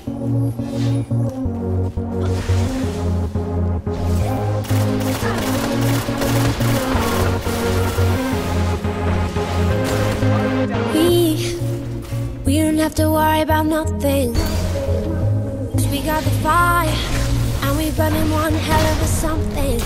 We don't have to worry about nothing, 'cause we got the fire, and we burning one hell of a something.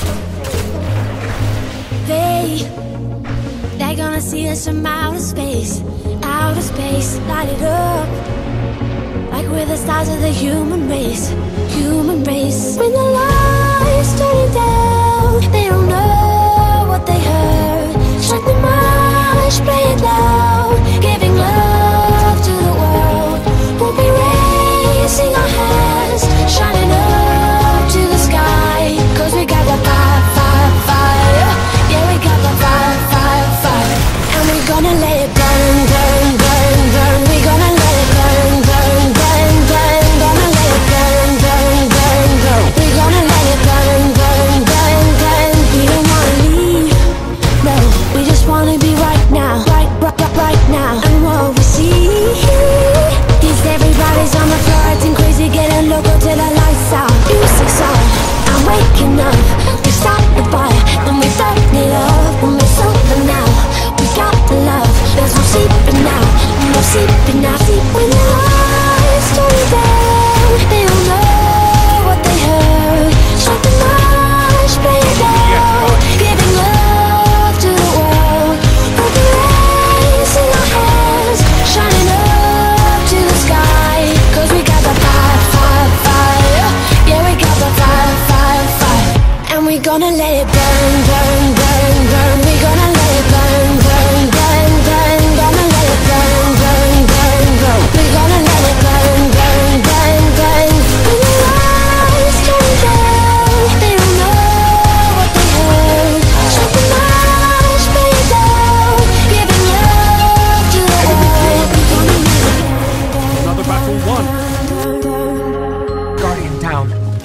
They're gonna see us from outer space, light it up, like we're the stars of the human race. When the lights turning down, they don't know what they heard. Strike the march, play it loud, giving love to the world. We'll be raising our hands, shining up to the sky, 'cause we got the fire, fire, fire. Yeah, we got the fire, fire, fire. And we're gonna let it burn, burn, burn, burn. We're gonna let it burn, burn, burn, burn. Gonna let it burn, burn, burn, burn. We're gonna let it burn, burn, burn, burn. We don't wanna leave, no, we just wanna be right now, right now. And what we see is everybody's on the floor acting crazy, getting local till the lights out. Music's on, I'm waking up. We stopped the fire and we turned it up. We'll make something now. We got the love. There's no sleeping now, no sleeping now. When the lights turn down, they don't know what they heard. Strike the march, play it loud, giving love to the world. We'll be raising our hands, shining up to the sky, 'cause we got the fire, fire, fire. Yeah, we got the fire, fire, fire. And we're gonna let it burn, burn, burn, burn. We're gonna let it burn, burn, burn, burn. Gonna let it burn, burn, burn, burn. We're gonna let it burn, burn, burn, burn. When the lights turn down, they don't know what they heard. Strike the march, play it loud, giving love to the world. Another battle won. Guardian down.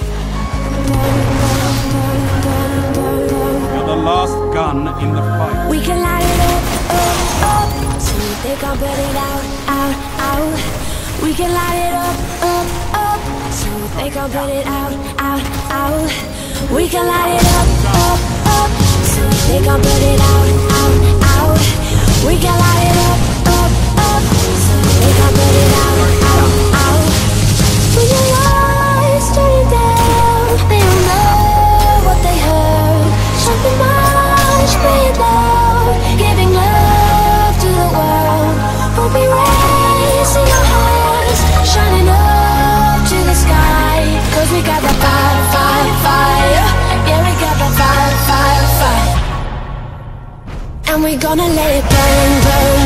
You're the last gun in the fight. We can light it up, up, so they can put it out, out, out. We can light it up, up, so they can put it out, out, out. We can light it up, up, so they can put it out, out, out. We can light it up, up, so they can put it out, out, out. When the lights turn down, they don't know what they heard. Strike the march, play it loud, giving love to the world. We'll be raising our hands, shining up to the sky, 'cause we got the fire, fire, fire. Yeah, we got the fire, fire, fire. And we're gonna let it burn, burn,